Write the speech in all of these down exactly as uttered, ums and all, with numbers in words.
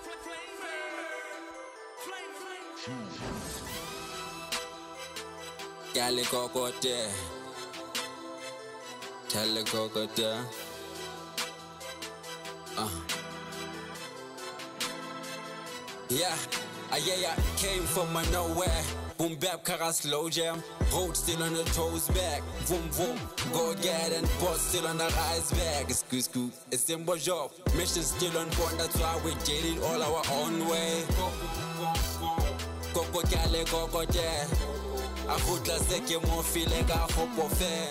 Gale go there. Tell the go there. Uh. Yeah, I yeah, yeah, came from my nowhere. Boom bap, kara slow jam. Road still on the toes back. Vroom vroom, go get and boss still on the rise back. Excuse scoop, it's simple job. Mission still on point, that's why we did it all our own way. Go go gale, go go there. I put la seke mo feel like I hope of fair.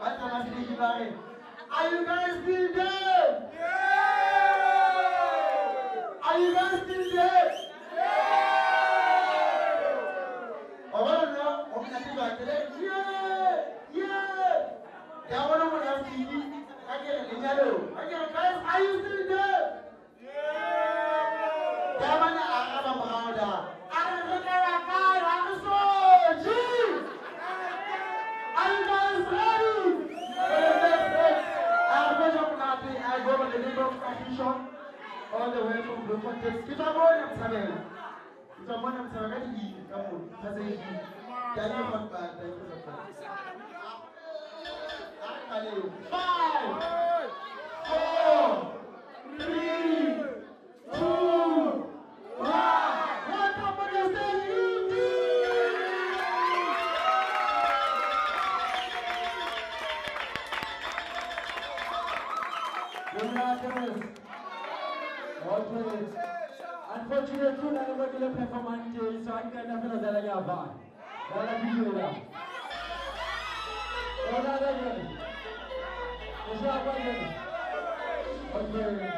Are you guys still there? Yeah! Are you guys still there? Yeah! Oh, no, I'm not going to that. Yeah! Yeah! Yeah, what am I going to see? I get it, yellow. I get it, guys. Are you still there? Yeah! Yeah, man, I'm a brother. I'm a guy. I'm a soldier. Are you guys ready? I go by the name of Accomodation, all the way from the context. It's a morning, Samuel. It's a morning, Samuel. Come on, that's it. Can you come back? Thank you so much. Five, four, three, two, one. Welcome to the stage. Unfortunately, I never did a performance, so I can't have another Yava. That's a video. What are they doing? What's up, buddy? Okay.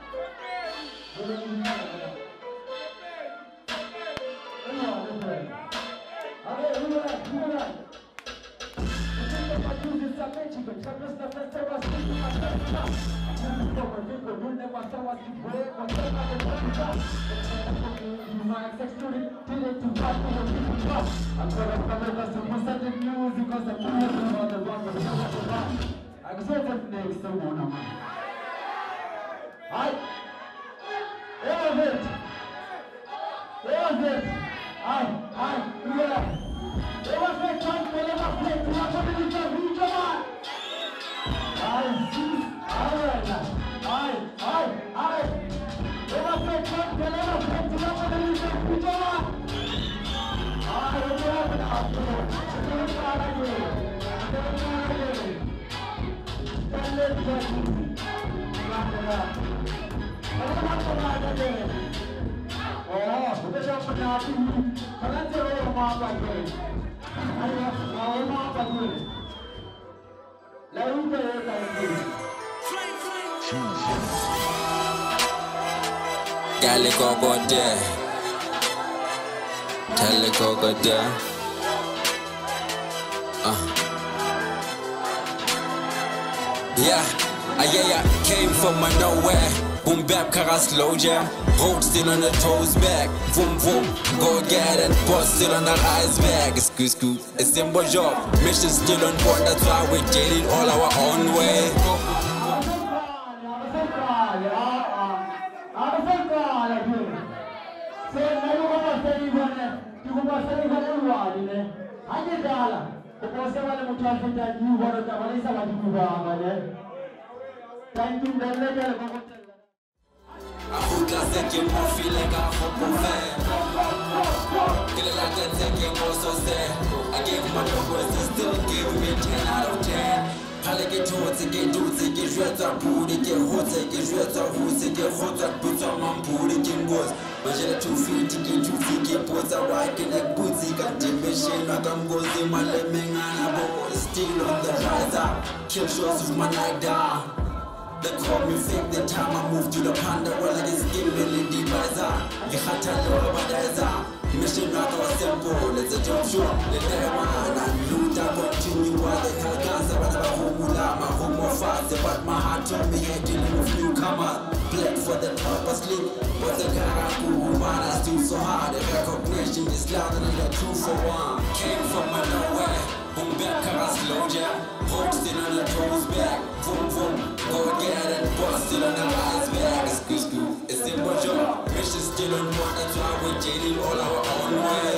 There. Tell it go go there. Uh. Yeah, I yeah yeah came from my nowhere. Boom bap car slow jam. Road still on the toes back. Vroom vroom. Go get it. Boss still on the rise back. Excuse me. A simple job. Mission still on board. That's why we did it all our own way. I gave my numbers to still give me ten out of ten. I like it towards it, get dudes, get shreds up, booty, get hot, get shreds up, who's it, get hot, boots on my booty, get goes. But you're two feet, get two feet, get boots are right, get like bootsy, got the machine, like I'm going my lemming and a boy, still on the riser. Kill shows with my night down. They call me fake the time I moved to the panda, well, I just give me the divisor. You had to know about that. Mission not was simple, it's a job show. The diamond and loot I continue while the hell guns about the Humula, my home of fast, but my heart told me I dealing with newcomers. Black for the purposely, but the Karaku woman is still so hard. The recognition is louder than the truth for one. Came from my nowhere, boom back, car slow jam. Hold still on the toes back, boom boom. Go get it, boss still on the rise back. Excuse me, it's simple job. Mission still on board, that's why we're jaded all our own way.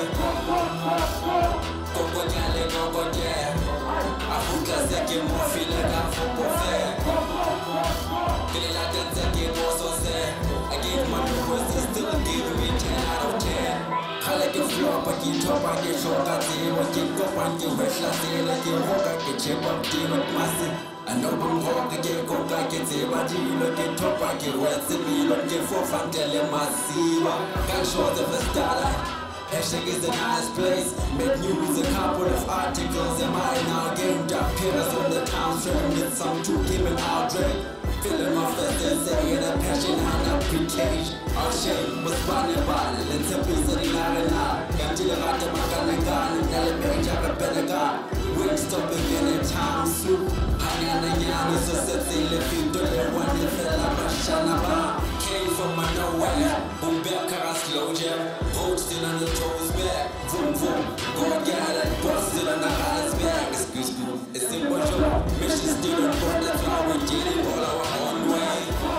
Go go galley, go go there. I put class that game more feel like I'm football fair. Feel like that that game was so sad. I gave my numbers, they still give me ten out of ten. I like a flop, I get top, I get short, I say, I get up, I get wet, I say, I get walk, I get chip up, deal with massive. I know I'm wrong, I get go, I get say, I get top, I get wet, see me, I get four, I'm telling massive. Got short of a starlight. Hashtag is a nice place. Make news, a couple of articles. Am I now gained up pillars on the town train? Get some to give an outrage. Feeling off as they say in a passion and application. Our shame was running by the let's have peace in Arena. Until I got my gun and gun and element of a better gun. We're stopping in a town soup. Hanging the yarn is a set in the field. Don't let one if it like a shanaba. Came from my nowhere. Boom, back, car, slow jam. Road still on the toes back. Vroom, vroom. Go get it. Boss still on the eyes back. Excuse me. It's simple job. Mission still on board. That's why we did it all our own way.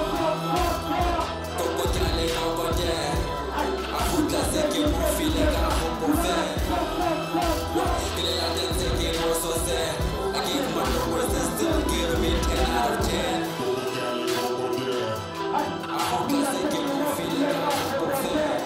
Go, go, get it. Go, go, there. I hope that's a game of feeling. I hope of that. Get it out there. Take it also sad. I give my numbers and still give me ten out of ten. I hope that's a game of feeling. I hope of that.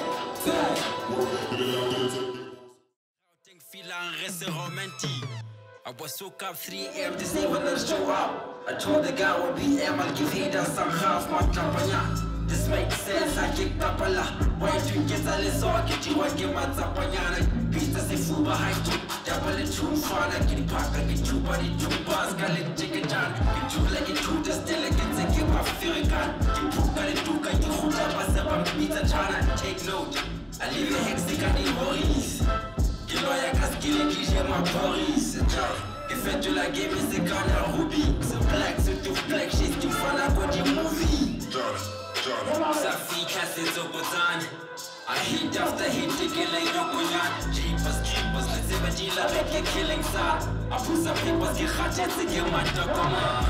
I was woke up three A M to see when I show up. I told the guy would be M, I'll give haters some half my tapanya. This makes sense, I kicked up a lot. Why do you get a little I get you, I give my tapanya. Pizza say food behind you. Double it too far, I get pack, I get two body, two bars, got it chicken down. Get you like it two, just delegates, I give my fear gun. You poop, got it two, got you hold up myself, I'm pizza chana. Take note, I leave a hexagon in worries. You know I can't kill it, you my Paris. If I do like game, it's a gun and ruby. So black, so two black shit, you find out what you movie. Safi casses over time. I hit after hit, the killing no kunyan. Jeepers, keepers, let's have a deal, I make a killing side. I put some papers, get hot, to get my document.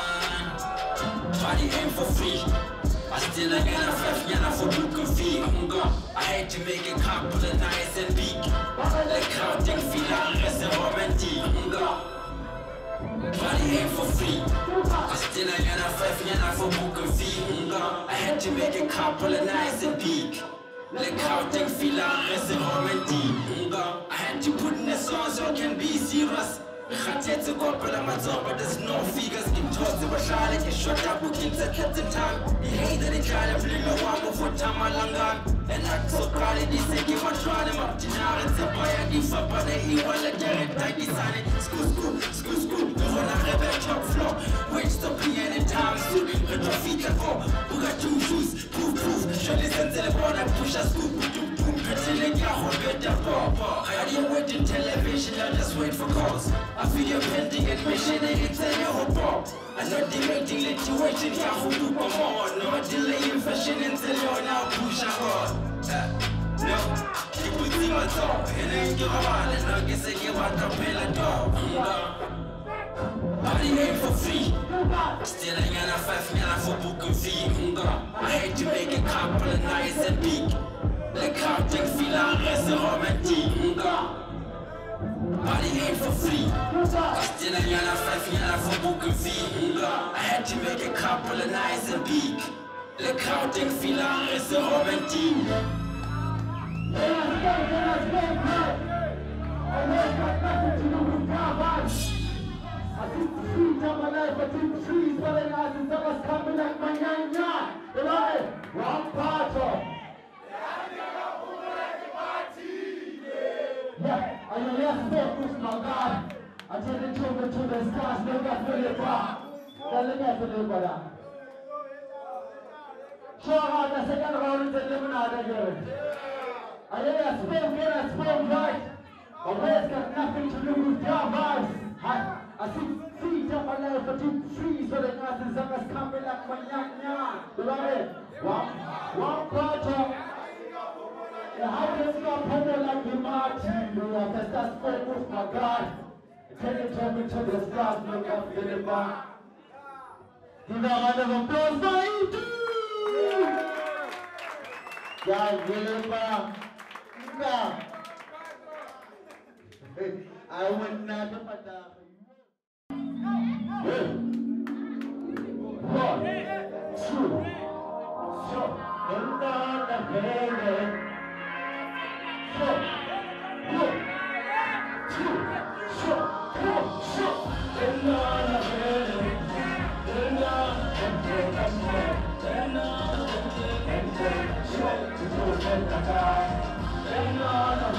Body aim for free. I still ain't gonna fight, yana for book of fee. I had to make a couple of nice and big. Like counting hillarious and romantic. Body aim for free. I still ain't gonna fight, yana for book of fee. I had to make a couple of nice and big. Like counting hillarious and romantic. I had to put in a song so I can be serious. Khatetse go pela matsoba, there's no figures in towards the bashale, get shot up with kids at the time. He hated the kind of little one for Tamalangan. And I so proud of this, they give my try them up to now. It's a boy, I give up on the evil, let Derek die design. School, school, school, school, the one I have a top floor. Wait, stop here anytime soon. Let your feet go. Who got two shoes? Proof, proof. Show listen to the board, I push a scoop. Boom, boom, pretty like a whole bit of pop. I didn't wait in television, I just wait for calls. I feel you're pending admission and it's a new pop. I'm not debating, let you wait in here who do come on. No delay in fashion until you're now push a hard. No, you put in my top and then give a while and I guess I give out the pillar dog. Body aim for free. Still ain't gonna fight me for book and fee. I hate to make a couple of nice and big. Like counting hillarious and romantic. Body aim for free. Still ain't gonna fight yana for book and fee. I had to make a couple of nice and big. Like counting hillarious and romantic. I think the trees of my life, I think the trees falling out and that was coming like my nine nine. You know, one part of. Yeah, I know yes, focus, my God. I tell the children to the stars, no got to live up. Tell the guys to live up. Show how the second round is a lemonade again. I know yes, spoke in, I spoke right. But words got nothing to do with your vibes. I, I see feet of my life, I think trees for the night and suckers coming like my nyan nyan. You know it? One, one part of. How can you not put it like you Martin? You have to start focus, my God. Take it to me to the stars, look up to the bar. Give a round of applause for you too! God, Wilma. Yeah. I would not have a dog. One, two, so, and on the head. So, one, two, so, one, so, and on the head. And on the head. And on the head. And on the head. And on the head.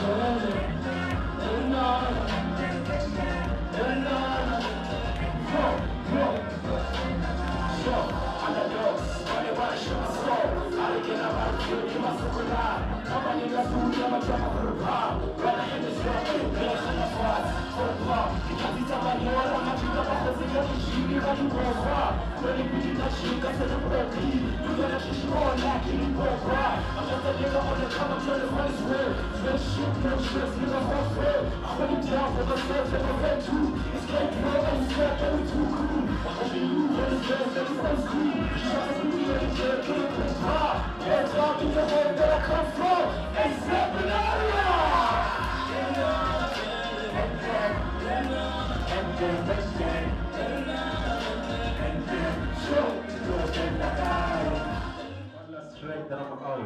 Track that I'm out.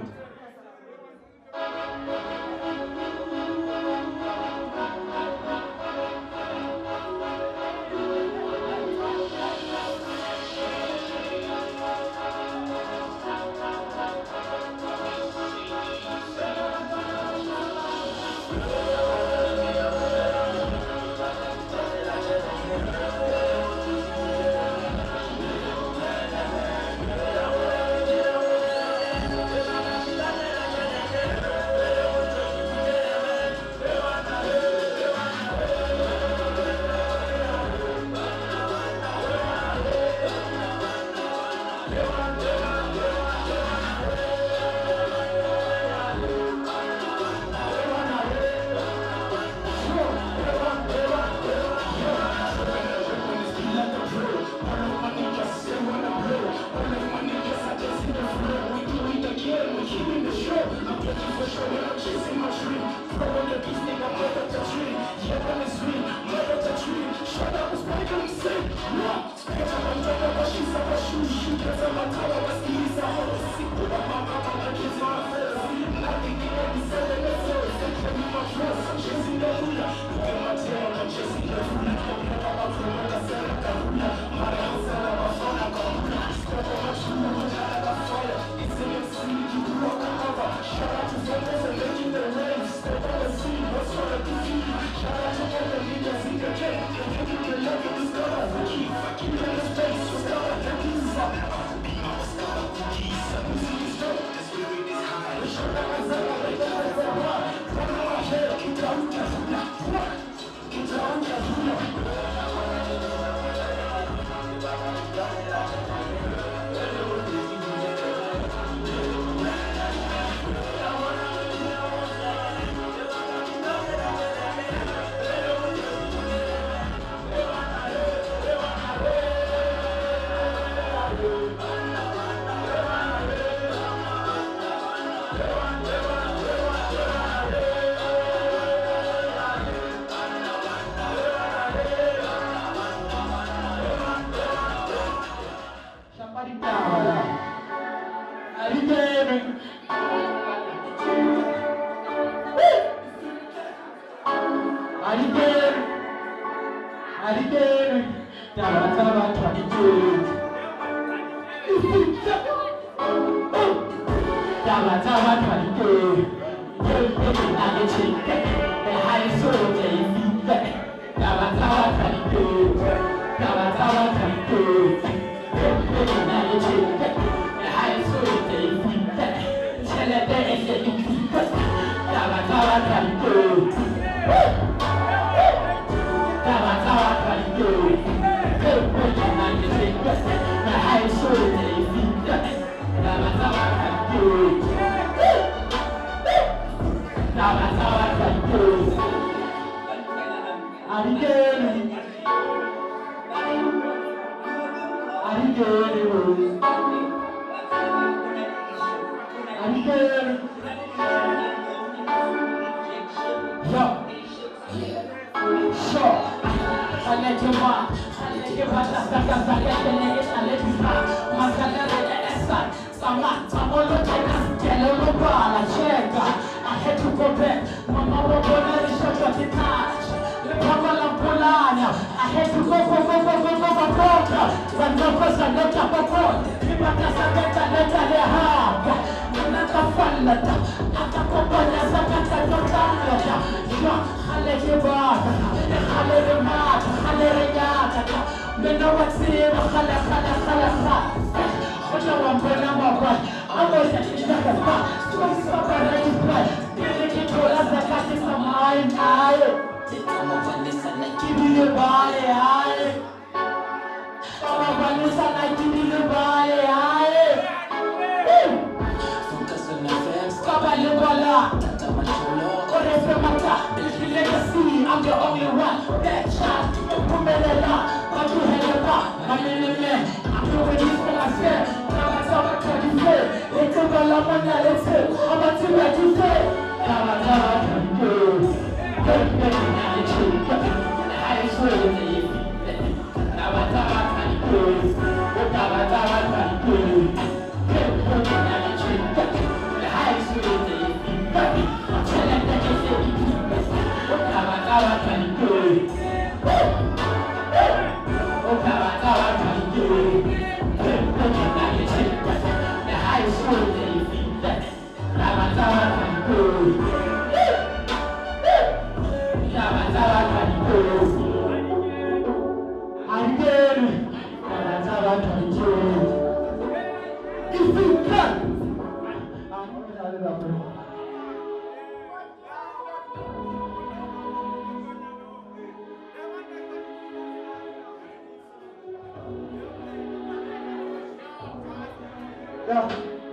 Yeah.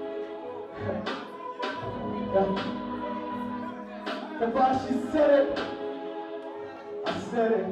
Yeah. The boss, she said it. I said it.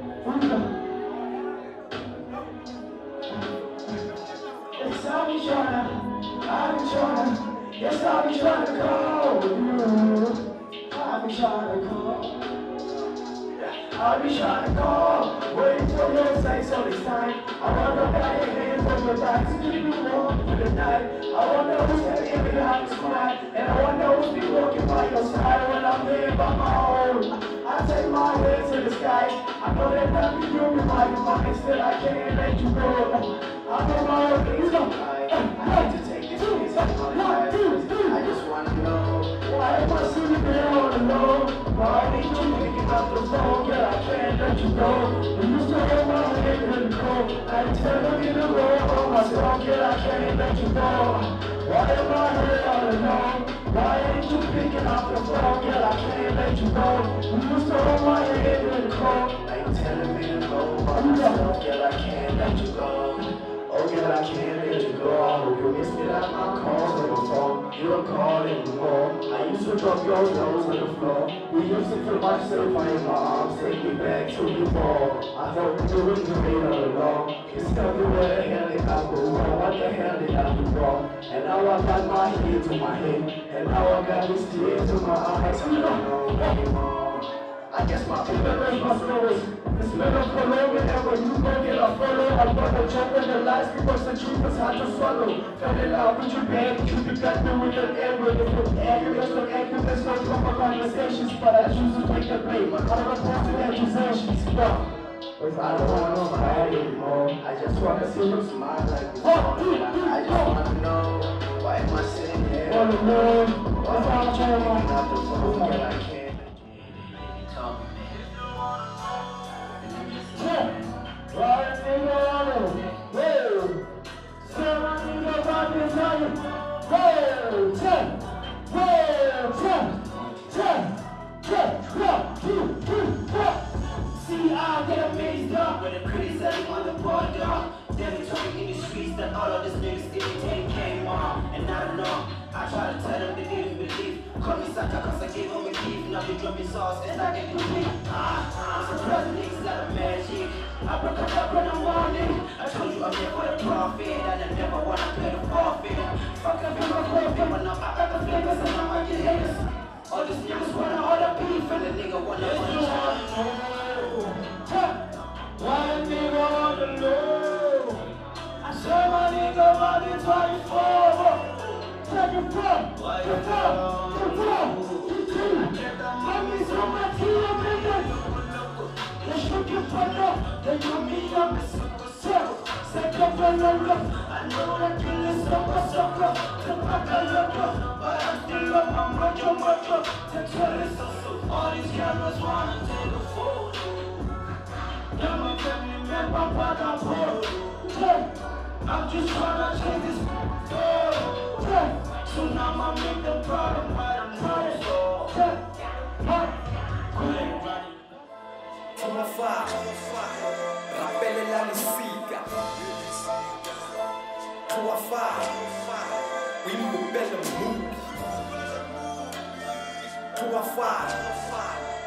Yes, I'll be trying, I'll be trying. Yes, I'll be trying to call you. I'll be trying to call. I'll be trying to call, waiting for your say so this time. I wonder about your hands on your back to keep you warm for the night. I wonder who's telling me how to smile, and I wonder who's been walking by your side when I'm here by my own. I take my head to the sky. I know that nothing you can find in my still I can't let you go. I know my own things don't lie. I hate to take this piece of my life. I just wanna know, why am I sitting there all alone? Why ain't you picking up the phone? Yeah, I can't let you go. You used to hold my hand in the cold. I tell me to go on my song. Yeah, I can't let you go. Why am I here all alone? Why ain't you picking up the phone? Yeah, I can't let you go. You used to hold my hand in the cold. I ain't telling me to go by myself. Yeah, I can't let you go. Oh, yeah, I can't let you go. I hope you miss me like my calls on the phone. You don't call anymore. I used to drop your nose on the floor. We used to feel myself in my arms. Take me back to before. I thought we were great all along. It's tell me where the hell did I go wrong? What the hell did I do wrong? And now I got my head to my head. And now I got these tears in my eyes. We don't know anymore. I guess my people is my story. It's little color whenever you go get a photo. I'm gonna jump in the lies because the truth is hard to swallow. Fell in love with you, bad, you think I do with an error. If it's accurate, so accurate, there's no proper conversations. But I choose to take the blame. I'm not opposed to accusations. No. Cause I don't want to fight anymore. I just wanna see you smile like this. I just wanna know, why am I sitting here? All alone. Why am I trying not to phone? Yet I can't. Right in the water. Whoa. Seven in the body, seven. Whoa. Ten. Whoa. Ten. Ten. Ten. One, two, three, four. See, I get amazed up when the criticism on the border. Them talking in the streets that all of this niggas imitate KAYMO. And I don't know. I try to tell them they didn't believe. Call me Santa cause I gave them a gift. Now they drop me sauce and I get the beat. Ah, I'm surprised niggas out of magic. I broke up in the morning. I told you I'm here for the profit. And I never wanna pay the forfeit. Fuck up in my profit. When I'm out of the flavors and I'm out your haters. All these niggas wanna order beef. And the nigga wanna order why nigga on the low? I saw my nigga running twenty-four. Take it from, take it from, take it from. I get the money so my team nigga. They shook your fuck up, they do me up. Set up and look up. I know that kill is sucker, sucker. The fuck I look up, but I'm still up. I'm much, much up. The toilets, all these cameras wanna take a photo. Yeah, my family member, but I'm poor. I'm just trying to change this. So now I make the problem, but I'm trying to. Come fa, rappelle la musica. Come fa, wimbo bella movie. Come fa,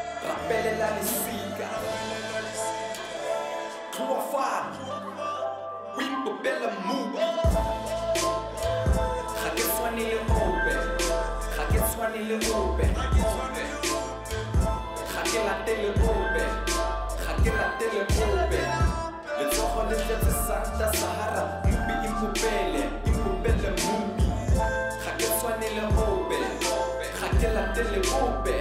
rappelle la musica. Come fa, bubela movie. Ga ke swane le ope, ga ke swane le ope. Ga ke latele ope, ga ke latele ope. Le tsogo le tletse Santa Sahara, movie impopele, impopele movie. Ga ke swane le ope, ga ke latele ope.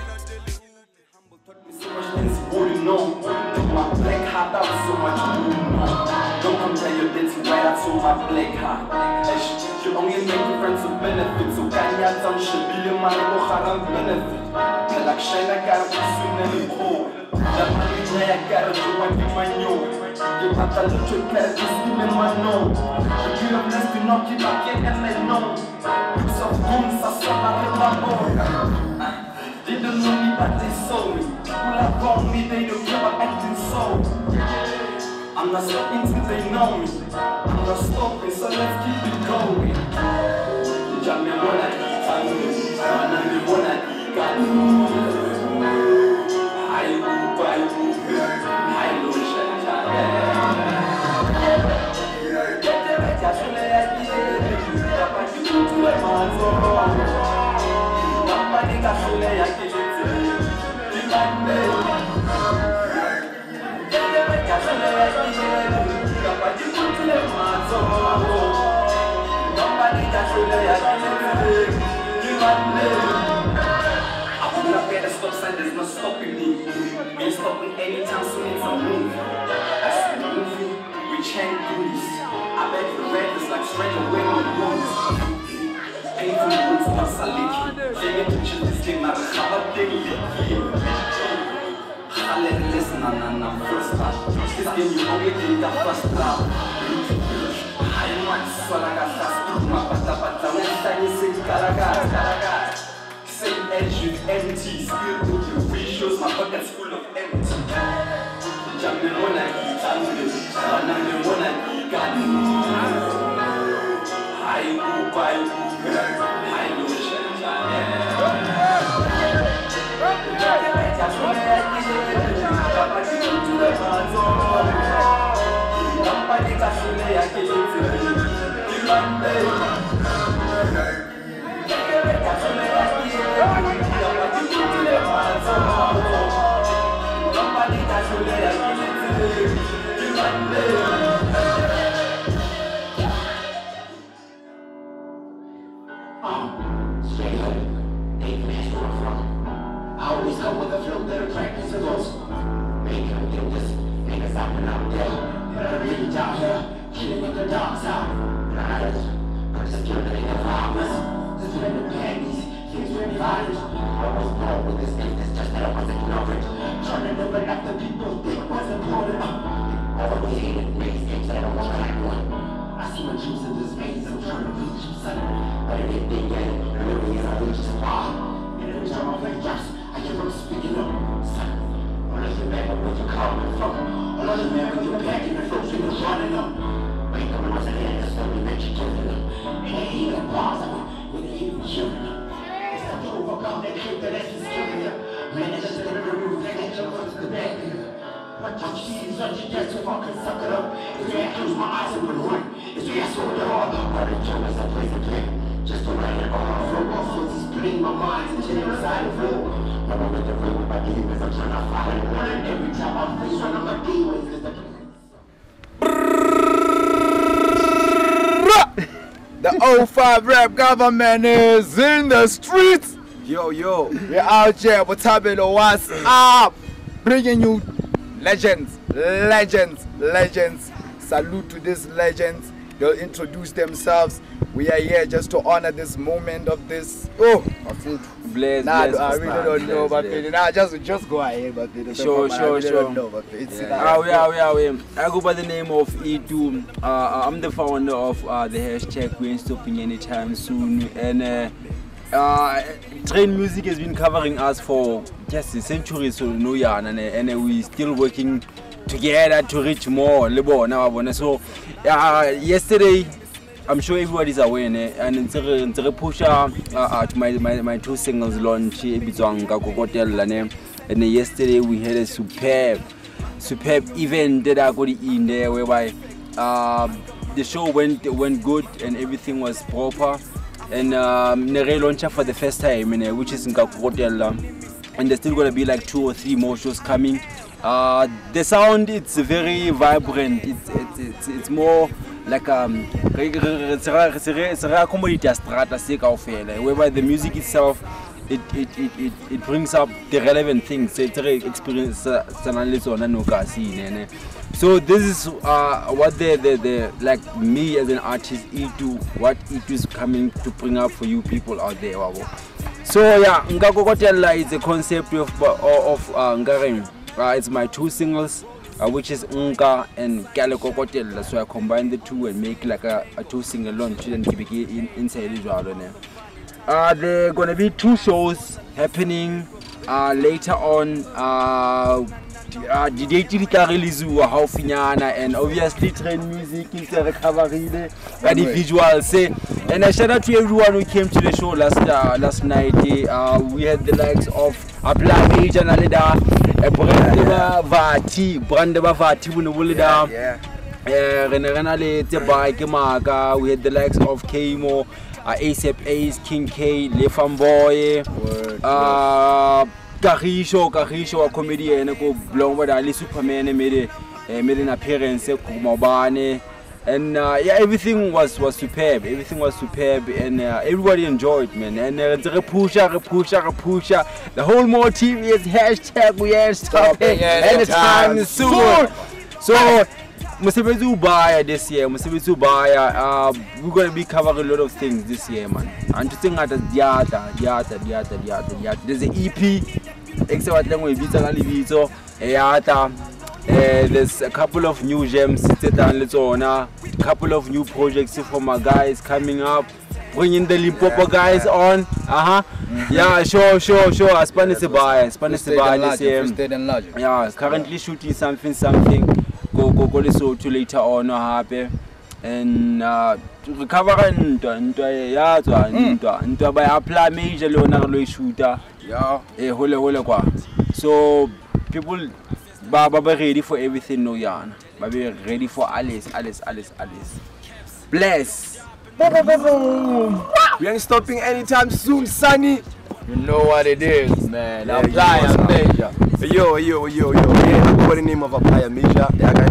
So much things wouldn't know. Took my black heart out so much you wouldn't know. Don't compare your dirty white out to my black heart. You only make friends with benefits. So can you tell me billion man go haram benefit? Like shine I gotta be soon and cold. That money I gotta do what you might know. You have to look your cat to see me my know. But you have less to knock it back in and let know. Use of guns, I saw my boy. They don't know me but they saw me. People are wrong me, they don't care about acting so. I'm not stopping till they know me. I'm not stopping, so let's keep it going. Jam me wanna eat and wanna me wanna eat and I will buy you, I will share I will not get a stop sign, there's no stopping me. Ain't stopping anytime soon, it's a move. That's the movie, we can't do this. I bet the red is like straight away on the road. Painful roots, not saliki. Taking pictures, this game, not a color thing. I let it listen, and I'm first class. This game, you only did that first class. I want so like a fast through my pata pata. When time is in Caracas, Caracas. Same edge with empty. Still with the ratios, my pocket's full of empty. Jam me wanna eat and wanna me wanna eat and I will buy you, I will share. Straight up, they can ask where I'm from. I always come with a flow that attracts the ghost. Make them think this niggas out and out there. But I'm really down here, killing with the dark side. Riders, I'm just killing the farmers. Just when the panties, things really violent. I was born with this thing, it's just that I wasn't ignorant. Trying to live it after people think was important. Always hated race games that I don't want to act one. I see my juice in this maze, I'm trying to reach you, son. But I didn't think yet, and every year I reach this far. And every time I play drops, I hear them speaking up, son. All of you back up where you coming from. All of you man with your back and the folks you was running up. Wake up and I said, yeah, that's what we meant you killing them. And they even bars of them, when they even killing them. It's time to overcome that clip that that's just killing them. Man, it's just a little move, they get your foot to the back, nigga. What you see is what you get to fucking suck it up. If you ain't close my eyes, it would run. If you ask for the heart, but the joke is a place to play. Just to write it all off, flow off, so it's bleeding my mind, it's chilling inside the flow. I'm over the road with my demons, I'm trying to find one. Every time I face one of my demons, there's the The oh five rap government is in the streets. Yo, yo. We're out here, what's happening, what's up? Bringing you legends, legends, legends. Salute to these legends. They'll introduce themselves. We are here just to honor this moment of this. Oh, I feel blessed. Nah, bless, I really bless, don't know bless, about it. Nah, just just go ahead, but it. Sure, sure, I really sure. Don't know about it. It's yeah. Ah, we are, we are, we are. I go by the name of E two. Uh, I'm the founder of uh, the hashtag We Ain't Stopping Anytime Soon, and uh, uh, TRAINTVZA has been covering us for just centuries, so no, yeah, and, and uh, we still working together to reach more. So, uh, yesterday. I'm sure everybody's aware, and it's a push uh, uh, my, my my two singles launch. And yesterday we had a superb, superb event that I got in there, whereby uh, the show went went good and everything was proper. And um, Nere launched for the first time, which is in Accomodation, and there's still gonna be like two or three more shows coming. Uh, the sound, it's very vibrant. It's it's it's, it's more like um, it's Accomodation strata whereby the music itself, it it, it it it brings up the relevant things. It's a experience. So this is uh, what the, the the like me as an artist, E two, what E two is coming to bring up for you people out there. So yeah, Ngakokotela is a concept of of uh, Ngareng. Uh, it's my two singles, uh, which is Nka and Kalekokotela. So I combine the two and make like a, a two single launch and keep it in, inside the genre. Uh, there are gonna be two shows happening uh, later on. Uh, Uh, the date is how finyana, and obviously train music is recovery and the visuals say. And I shout out to everyone who came to the show last uh, last night. Uh, we had the likes of APPLAYA and Alida, Brandeba Vati, Brandeba Vati, Wunulida, Renale Tebike Maga. We had the likes of KAYMO, uh, ASAP Ace, King K, Lefamboy, uh Karisho, Karisho, a comedian, a blonde with Ali Superman made a made an appearance, Kumabane, and uh, yeah, everything was was superb. Everything was superb, and uh, everybody enjoyed, man. And uh, the pusher, a pusher, a pusher. The whole more team is hashtag we ain't stopping anytime soon. So. Musibizu Baya this year, Musibizu Baya, uh, we're going to be covering a lot of things this year, man. And to think at the Diata, Diata, Diata, Diata, Diata. There's an E P, except language, Vita Vito, Eata. There's a couple of new gems, a couple of new projects from my guys coming up. Bringing the Limpopo guys on. Uh huh. Yeah, sure, sure, sure. Spanish Baya, Spanish Baya this year. Yeah, currently shooting something, something. Go go go so to later on happy and uh recover into into yeah to into into by apply major leonardo shooter yeah eh hole hole kwa. So people baba be ready for everything no yarn, but be ready for Alice Alice Alice Alice bless. We ain't stopping anytime soon, Sonny. You know what it is, man. Yeah, APPLAYA major. Yo, yo, yo, yo. Yeah, what the name of APPLAYA major?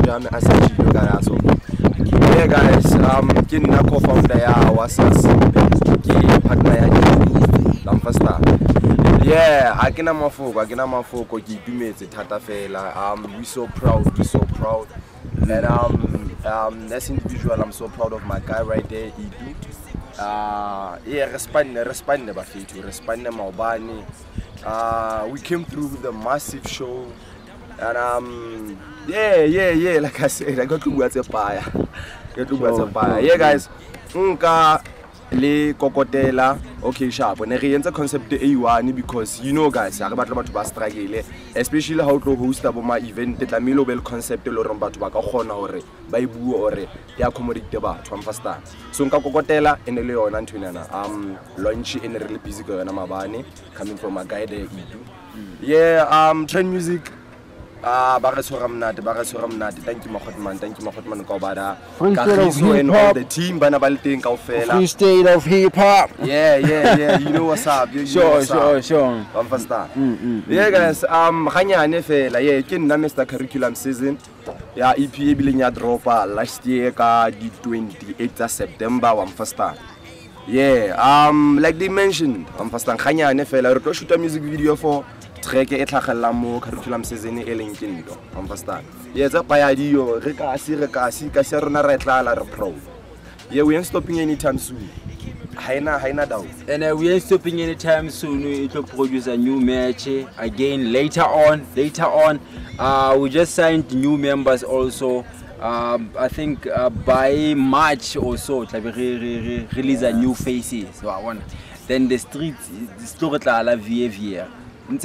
Yeah, guys. Um, kin na co-founder ya wasas. Ki partner ya Lamfasta. Yeah, akina mafoko, akina mafoko ki dumetse thata fela. Um, we so proud, we so proud. And um, um, as individual, I'm so proud of my guy right there, Edu. Uh, yeah, respond, respond, Bafito, respond, Maubani. Uh, we came through with a massive show, and um, yeah, yeah, yeah. Like I said, I got to go to fire. Got to go to fire. Yeah, guys. Nka le kokotela. Okay, sharp. When I enter concept the A one because you know, guys, I got about to struggle, especially how to host about my event. The Milo Bell concept, the Lord about to back a corner or by boo or the accommodate the bar from faster. So nka kokotela and the Leon Antonina. Um, launch in a really busy girl and Amabani coming from a guy there. Yeah, um, train music. Ah, Bagasoramnat, Bagasoramnat. Thank you, Mahotman. Thank you, Mahotman Kobada. Kahiso and all the team, Banabalting Kaufela. Free state of hip hop. Yeah, yeah, yeah. You know what's up. You, sure, know sure, up. Sure. I'm fast. Yeah, guys. Um, Hanya Nefela. Yeah, kin na Mister Curriculum season. Yeah, E P A bilinya dropa last year ka the twenty-eighth of September. I'm fast. Yeah. Um, like they mentioned, I'm fast. Hanya Nefela. We're shoot a music video for. Track e tlhagella mo curriculum season e leng ke ndo understand yeah tsa paya dio re ka se re ka se ka se rona re tla la re pro yeah we ain't stopping anytime soon haina haina doubt and uh, we ain't stopping anytime soon. We will produce a new match again later on later on uh we just signed new members also. um I think uh, by March or so like re, re, re, release a new faces so I want then the street the story tla la vie vie. No,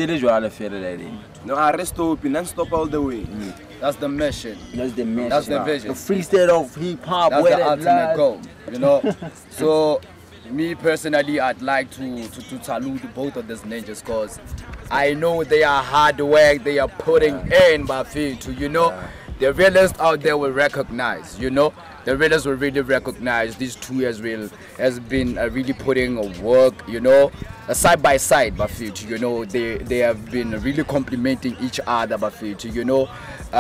I rest open and stop all the way. Mm. That's the mission. That's the mission. That's the vision. The free state of hip hop. That's the ultimate goal. You know. So, me personally, I'd like to, to to salute both of these ninjas because I know they are hard work. They are putting yeah. in by feet. You know, yeah. the realists out there will recognize. You know, the readers will really recognize these two as well has been uh, really putting a work, you know, uh, side by side, Bafit, you know, they they have been really complimenting each other, Bafit, you know,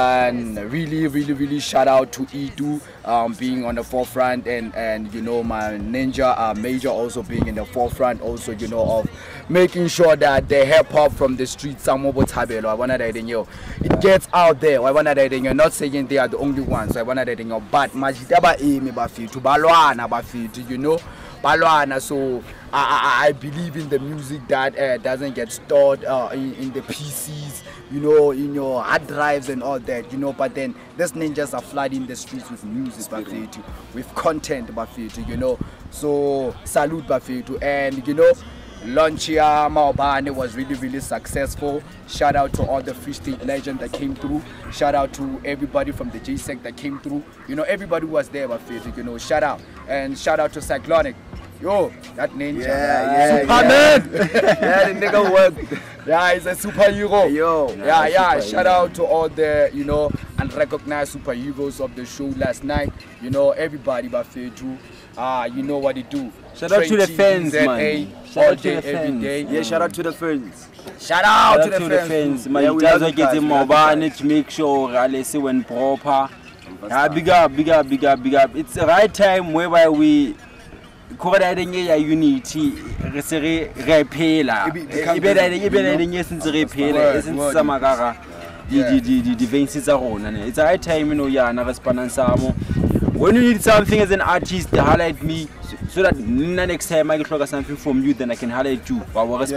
and really, really, really shout out to E two um, being on the forefront, and and you know, my Ninja uh, Major also being in the forefront, also, you know, of making sure that the hip hop from the streets, I want that it gets out there. I want that you're not saying they are the only ones. I want that you but majitaba aim bafi to balwana bafi, you know, balwana. So I, I I believe in the music that uh, doesn't get stored uh, in, in the P Cs, you know, in your hard drives and all that, you know. But then these ninjas are flooding the streets with music, bafi, with content, bafi, you know. So salute bafi, and you know. Launchia Maobane was really really successful. Shout out to all the Free State legends that came through. Shout out to everybody from the J SEC that came through. You know, everybody was there, but you know, shout out. And shout out to Psyglonik. Yo, that ninja. Yeah, yeah, Superman! Yeah, yeah, the nigga worked. Yeah, he's a superhero. Yo. Yeah, yeah. yeah. Shout out to all the, you know, unrecognized superheroes of the show last night. You know, everybody but too. Ah, you know what they do. Shout out to the fans, man. All day, every day. Yeah, shout out to the fans. Shout out to the fans. Man, you guys are getting more money to make sure Alessi when proper. Ah, big up, big up, big up, big up. It's the right time whereby we coordinating a unity. Resere repela. Ibe ibe ibe since repela. Since Samagara. The the the the veins are on. It's the right time, you know. Yeah, na responding samo. When you need something as an artist, highlight me so that next time I get something from you, then I can highlight you.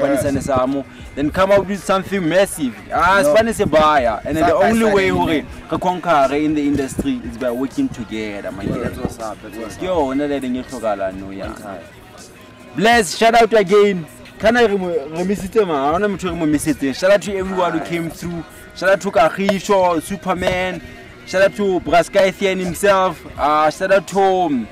Yes. Then come up with something massive. Ah, no. Spanish a buyer, and then the only way we can conquer in the industry is by working together. My That's what's up. That's what's up. Yo, not letting you no, yeah. Bless, shout out again. Can I remiss it, man? I don't know to remiss it. Shout out to everyone who came through. Shout out to Kahisho, Superman. Shout out to Braskaithian himself. Uh, shout out to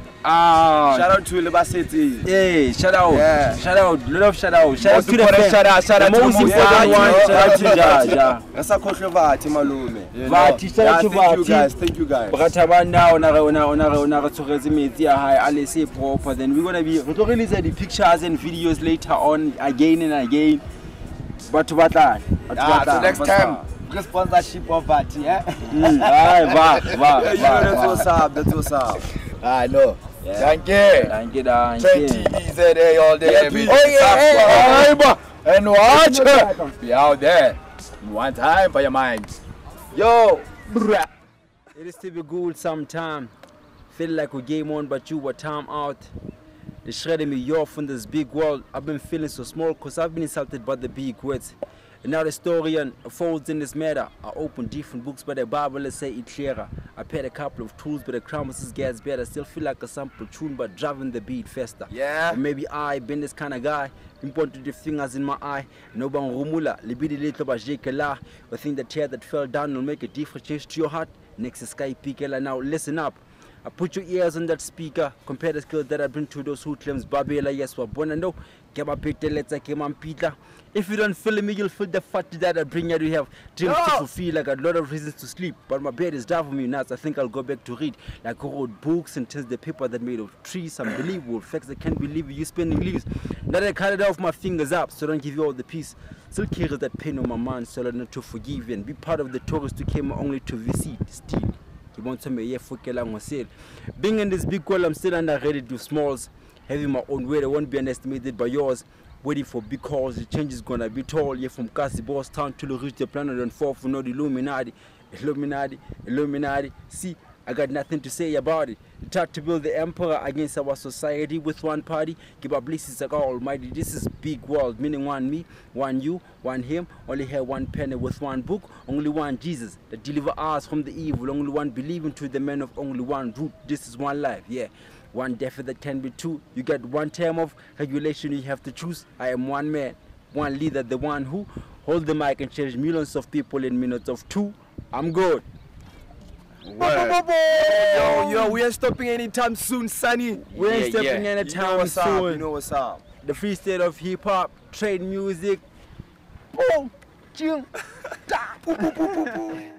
uh, shout out to Libasiti. Yeah, shout out. Yeah. Shout out. Lot of shout out. Shout out to the fans. Shout out. Shout out to the most important one. Shout out to Jaja. That's a controversy, malume. Vati, shout out to Vati. Thank you guys. Thank you guys. Bratabanda, onara, onara, onara, onara, to resume it. Yeah, hi. Alessi proper. Then we're gonna be. We're gonna release the pictures and videos later on, again and again. But to battle. Yeah. So next time. Sponsorship of Vati, yeah? Mm. Aye, va, va, va, you know, that's what's up, that's what's up. I know. Yeah. Thank you. Thank you, thank you. Train T V Z A all day. Yeah, every oh, yeah, yeah. And watch her. Be out there. One time for your mind. Yo. It is to be good sometime. Feel like we game on, but you were time out. They shredded me off from this big world. I've been feeling so small because I've been insulted by the big words. And now the historian folds in this matter. I open different books, but the Bible let's say it clearer. I paid a couple of tools, but the promises gets better. I still feel like a sample tune, but driving the beat faster. Yeah. Or maybe I been this kind of guy. Important the fingers in my eye. No bang rumula, libidi little bajekela. The thing that tear that fell down will make a difference change to your heart. Next is sky pikela. Now listen up. I put your ears on that speaker. Compare the skills that I bring to those who claims Babela. Yes, we're born and no. If you don't feel me, you'll feel the fat that I bring you. You have dreams no. to fulfill, like a lot of reasons to sleep. But my bed is driving me nuts. I think I'll go back to read. Like I wrote books and test the paper that made of trees. Unbelievable facts I can't believe you spending leaves. Now that I cut it off my fingers up, so don't give you all the peace. Still carry that pain on my mind, so not to forgive and be part of the tourists who came only to visit. Still. Being in this big world, I'm still underrated to smalls. Having my own weight, I won't be underestimated by yours. Waiting for big calls, the change is gonna be tall. Yeah, from Cassie Boss Town to reach the planet and fall for no the Illuminati. Illuminati, Illuminati. See, I got nothing to say about it. The tried to build the emperor against our society with one party. Give our blessings to God Almighty. This is big world, meaning one me, one you, one him. Only have one penny with one book. Only one Jesus that deliver us from the evil. Only one believing to the man of only one root. This is one life, yeah. One death that can be two. You get one term of regulation you have to choose. I am one man, one leader, the one who hold the mic and change millions of people in minutes of two. I'm good. Yo, yo, we ain't stopping anytime soon, Sonny. We ain't yeah, stopping yeah. anytime you know what's soon. Up, you know what's up. The free state of hip hop, trade music. Boom, ching, da, boom, boom, boom, boom.